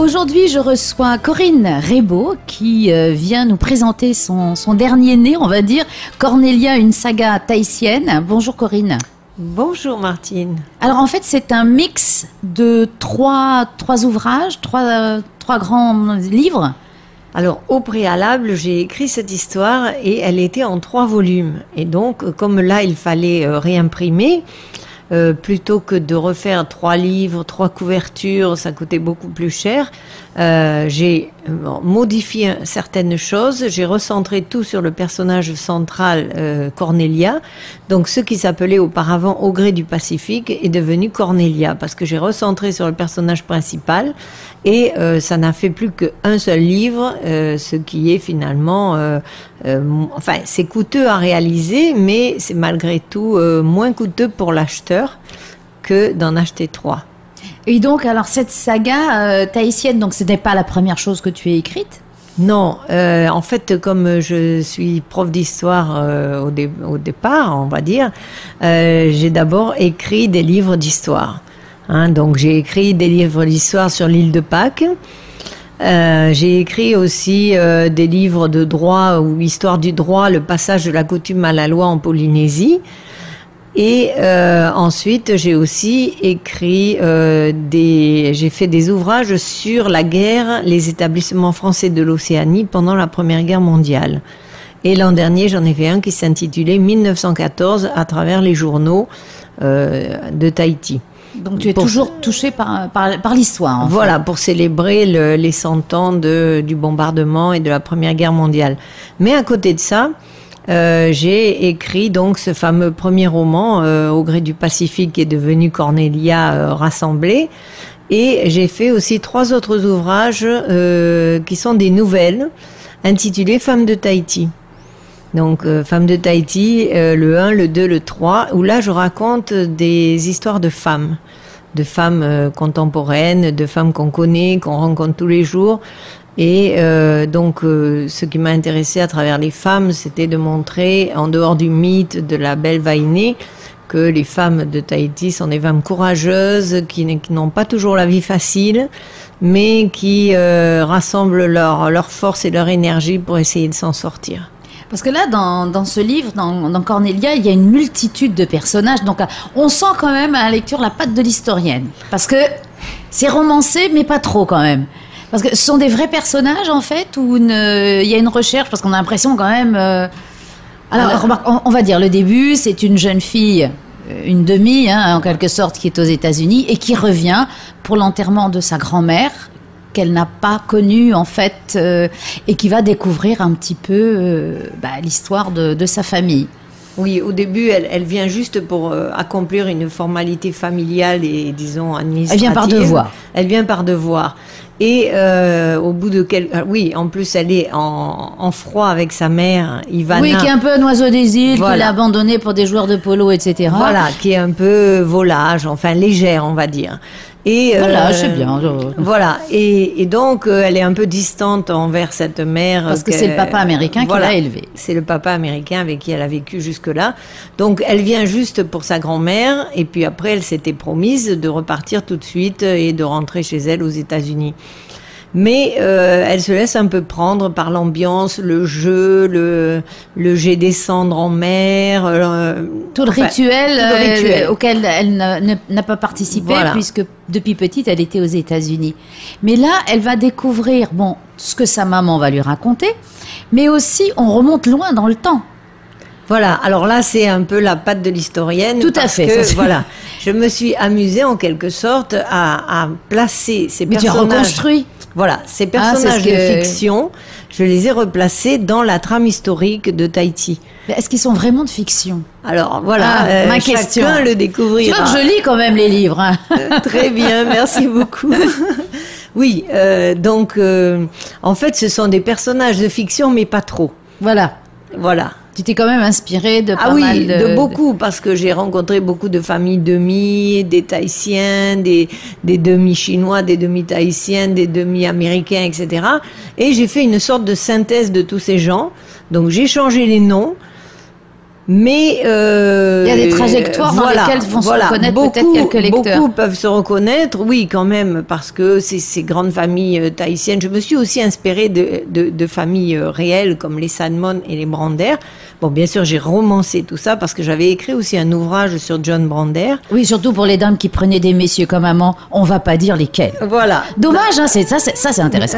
Aujourd'hui, je reçois Corinne Rebaud qui vient nous présenter son dernier né, on va dire, Cornélia, une saga tahitienne. Bonjour Corinne. Bonjour Martine. Alors en fait, c'est un mix de trois ouvrages, trois grands livres. Alors au préalable, j'ai écrit cette histoire et elle était en 3 volumes. Et donc, comme là, il fallait réimprimer, plutôt que de refaire 3 livres, 3 couvertures, ça coûtait beaucoup plus cher. J'ai modifié certaines choses, j'ai recentré tout sur le personnage central, Cornélia. Donc ce qui s'appelait auparavant Au gré du Pacifique est devenu Cornélia, parce que j'ai recentré sur le personnage principal et ça n'a fait plus qu'un seul livre, ce qui est finalement... enfin, c'est coûteux à réaliser, mais c'est malgré tout moins coûteux pour l'acheteur que d'en acheter 3. Et donc, alors cette saga tahitienne, donc ce n'est pas la première chose que tu as écrite? Non, en fait, comme je suis prof d'histoire au départ, on va dire, j'ai d'abord écrit des livres d'histoire. Hein, donc j'ai écrit des livres d'histoire sur l'île de Pâques. J'ai écrit aussi des livres de droit ou histoire du droit, le passage de la coutume à la loi en Polynésie. Et ensuite, j'ai aussi écrit j'ai fait des ouvrages sur la guerre, les établissements français de l'Océanie pendant la Première Guerre mondiale. Et l'an dernier, j'en ai fait un qui s'intitulait 1914 à travers les journaux de Tahiti. Donc tu es toujours touché par l'histoire. Voilà, pour célébrer les 100 ans du bombardement et de la Première Guerre mondiale. Mais à côté de ça, j'ai écrit donc ce fameux premier roman, Au gré du Pacifique, qui est devenu Cornélia rassemblée. Et j'ai fait aussi 3 autres ouvrages qui sont des nouvelles, intitulées Femmes de Tahiti. Donc, Femmes de Tahiti, le 1, le 2, le 3, où là, je raconte des histoires de femmes contemporaines, de femmes qu'on connaît, qu'on rencontre tous les jours. Et donc, ce qui m'a intéressé à travers les femmes, c'était de montrer, en dehors du mythe de la belle Vainée, que les femmes de Tahiti sont des femmes courageuses, qui n'ont pas toujours la vie facile, mais qui rassemblent leur force et leur énergie pour essayer de s'en sortir. Parce que là, dans ce livre, dans Cornélia, il y a une multitude de personnages. Donc, on sent quand même à la lecture la patte de l'historienne. Parce que c'est romancé, mais pas trop quand même. Parce que ce sont des vrais personnages, en fait, ou il y a une recherche, parce qu'on a l'impression quand même... Alors, remarque, on va dire, le début, c'est une jeune fille, une demi, hein, en quelque sorte, qui est aux États-Unis et qui revient pour l'enterrement de sa grand-mère, qu'elle n'a pas connue, en fait, et qui va découvrir un petit peu l'histoire de sa famille. Oui, au début, elle vient juste pour accomplir une formalité familiale et, disons, administrative. Elle vient par devoir. Elle vient par devoir. Et au bout de oui, en plus, elle est en froid avec sa mère, Ivana. Oui, qui est un peu un oiseau des îles, voilà. Qui l'a abandonné pour des joueurs de polo, etc. Voilà, qui est un peu volage, enfin légère, on va dire. Et voilà, c'est bien. Voilà, et donc elle est un peu distante envers cette mère. Parce que c'est le papa américain qui l'a élevée. C'est le papa américain avec qui elle a vécu jusque-là. Donc elle vient juste pour sa grand-mère, et puis après elle s'était promise de repartir tout de suite et de rentrer chez elle aux États-Unis. Mais elle se laisse un peu prendre par l'ambiance, le jeu, le jet des cendres en mer. Tout le rituel auquel elle n'a pas participé, voilà. Puisque depuis petite, elle était aux États-Unis. Mais là, elle va découvrir ce que sa maman va lui raconter, mais aussi, on remonte loin dans le temps. Voilà, alors là, c'est un peu la patte de l'historienne. Tout à fait. Que, voilà, je me suis amusée en quelque sorte à placer ces personnages... Mais tu as reconstruit. Voilà, ces personnages de fiction, je les ai replacés dans la trame historique de Tahiti. Mais est-ce qu'ils sont vraiment de fiction? Alors voilà, ma question. Chacun le découvrira. Tu vois que je lis quand même les livres. Hein. Très bien, merci beaucoup. Oui, donc en fait, ce sont des personnages de fiction, mais pas trop. Voilà. Voilà. Tu t'es quand même inspiré de pas mal de beaucoup, parce que j'ai rencontré beaucoup de familles demi, des Tahitiens, des demi-chinois, des demi-tahitiens, des demi-américains, etc. Et j'ai fait une sorte de synthèse de tous ces gens. Donc j'ai changé les noms, Mais il y a des trajectoires dans lesquelles vont se reconnaître peut-être quelques lecteurs. Beaucoup peuvent se reconnaître, oui, quand même, parce que ces grandes familles tahitiennes. Je me suis aussi inspirée de familles réelles comme les Salmon et les Brander. Bon, bien sûr, j'ai romancé tout ça parce que j'avais écrit aussi un ouvrage sur John Brander. Oui, surtout pour les dames qui prenaient des messieurs comme amants, on va pas dire lesquels. Voilà. Dommage, hein, c'est intéressant.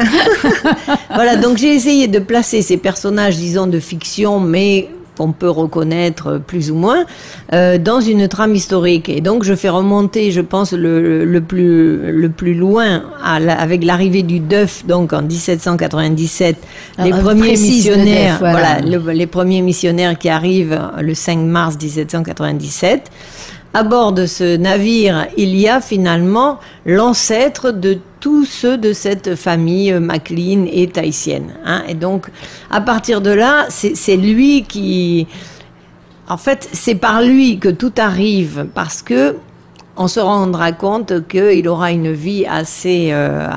Voilà, donc j'ai essayé de placer ces personnages, disons, de fiction, mais qu'on peut reconnaître plus ou moins, dans une trame historique. Et donc, je fais remonter, je pense, le plus loin, avec l'arrivée du DEF, donc en 1797, les premiers missionnaires, les premiers missionnaires qui arrivent le 5 mars 1797. À bord de ce navire, il y a finalement l'ancêtre de tous ceux de cette famille MacLean et tahitienne. Hein. Et donc, à partir de là, c'est lui qui... En fait, c'est par lui que tout arrive, parce que on se rendra compte qu'il aura une vie assez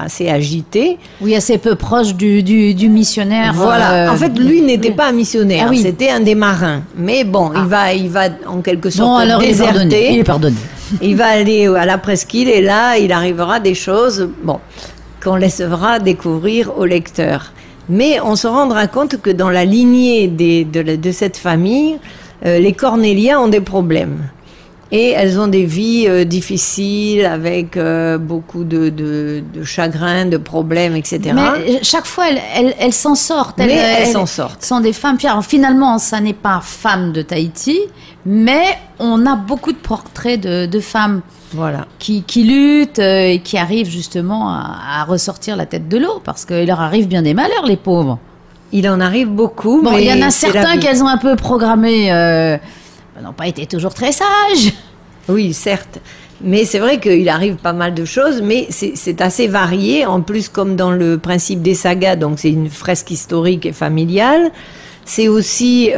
agitée. Oui, assez peu proche du missionnaire. Voilà. En fait, lui n'était pas un missionnaire, c'était un des marins. Mais bon, il va en quelque sorte déserter. Il est pardonné. Il va aller à la presqu'île et là, il arrivera des choses, qu'on laissera découvrir au lecteur. Mais on se rendra compte que dans la lignée de cette famille, les Cornéliens ont des problèmes. Et elles ont des vies difficiles, avec beaucoup de chagrins, de problèmes, etc. Mais chaque fois, elles s'en sortent. Elles s'en sortent. Sont des femmes. Puis, alors, finalement, ça n'est pas femme de Tahiti, mais on a beaucoup de portraits de femmes qui luttent et qui arrivent justement à ressortir la tête de l'eau, parce qu'il leur arrive bien des malheurs, les pauvres. Il en arrive beaucoup. Bon, il y en a certains qu'elles ont un peu programmés... n'ont pas été toujours très sages. Oui, certes. Mais c'est vrai qu'il arrive pas mal de choses, mais c'est assez varié. En plus, comme dans le principe des sagas, donc c'est une fresque historique et familiale. C'est aussi...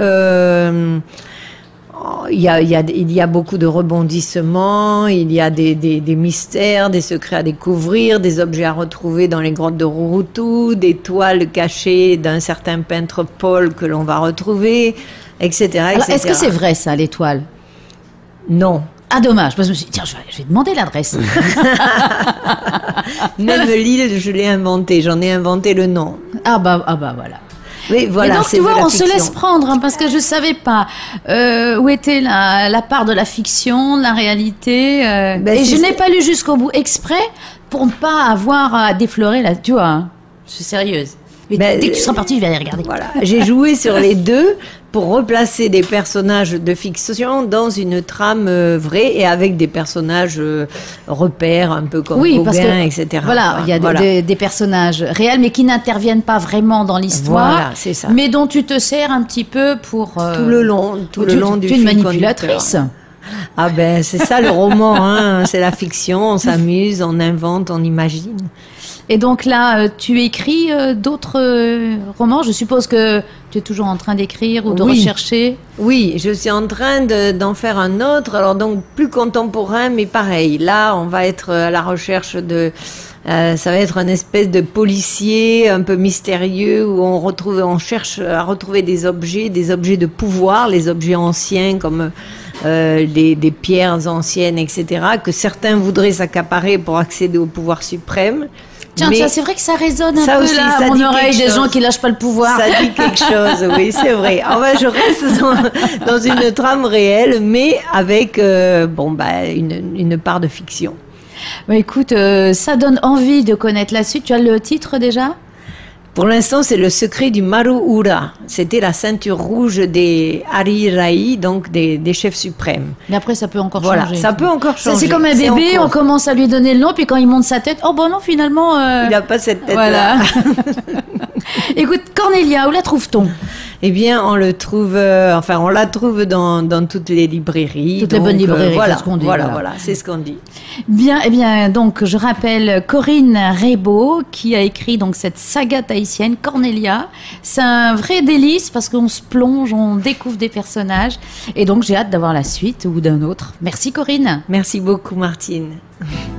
il y a beaucoup de rebondissements, il y a des mystères, des secrets à découvrir, des objets à retrouver dans les grottes de Rurutu, des toiles cachées d'un certain peintre Paul que l'on va retrouver, etc. Alors, est-ce que c'est vrai ça, l'étoile? Non. Ah, dommage, parce que je me suis dit, tiens, je vais demander l'adresse. Même l'île, je l'ai inventée, j'en ai inventé le nom. Ah bah voilà. Oui, voilà. Et donc, tu vois, on se laisse prendre, hein, parce que je ne savais pas où était la part de la fiction, de la réalité. Et je n'ai pas lu jusqu'au bout exprès pour ne pas avoir à déflorer là. Tu vois, hein, je suis sérieuse. Mais dès que tu seras parti, je vais aller regarder. Voilà, j'ai joué sur les deux pour replacer des personnages de fiction dans une trame vraie et avec des personnages repères, un peu comme Gauguin, etc. Voilà, il y a des personnages réels, mais qui n'interviennent pas vraiment dans l'histoire. Voilà, c'est ça. Mais dont tu te sers un petit peu pour... tout le long du film. Tu es une manipulatrice. Ah ben, c'est ça le roman, hein. C'est la fiction, on s'amuse, on invente, on imagine. Et donc là, tu écris d'autres romans. Je suppose que tu es toujours en train d'écrire ou de rechercher. Oui, je suis en train d'en faire un autre. Alors donc plus contemporain, mais pareil. Là, on va être à la recherche de... ça va être une espèce de policier un peu mystérieux où on cherche à retrouver des objets de pouvoir, les objets anciens comme... des pierres anciennes, etc., que certains voudraient s'accaparer pour accéder au pouvoir suprême. Tiens, c'est vrai que ça résonne un peu là, à mon oreille, des gens qui lâchent pas le pouvoir. Ça dit quelque chose, oui, c'est vrai. Enfin, je reste dans une trame réelle, mais avec une part de fiction. Bah, écoute, ça donne envie de connaître la suite. Tu as le titre déjà ? Pour l'instant, c'est le secret du Maru'ura. C'était la ceinture rouge des Arirai, donc des chefs suprêmes. Mais après, ça peut encore changer. Voilà, ça peut encore changer. C'est comme un bébé, on commence à lui donner le nom, puis quand il monte sa tête, oh bon non, finalement... Il n'a pas cette tête-là. Voilà. Écoute, Cornélia, où la trouve-t-on ? Eh bien, on la trouve dans toutes les librairies. Toutes les bonnes librairies, voilà, c'est ce qu'on dit. Voilà, c'est ce qu'on dit. Bien, eh bien, donc, je rappelle Corinne Rebaud, qui a écrit donc cette saga tahitienne, Cornélia. C'est un vrai délice parce qu'on se plonge, on découvre des personnages. Et donc, j'ai hâte d'avoir la suite ou d'un autre. Merci, Corinne. Merci beaucoup, Martine.